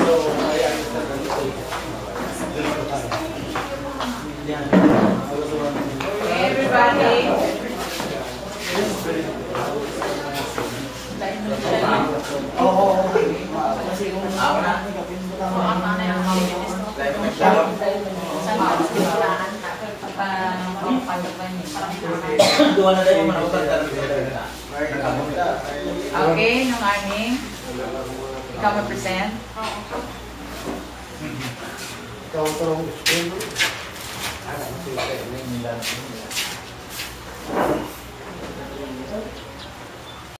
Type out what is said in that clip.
Everybody. Okay, nung aning ikaw mag-present. Ikaw ang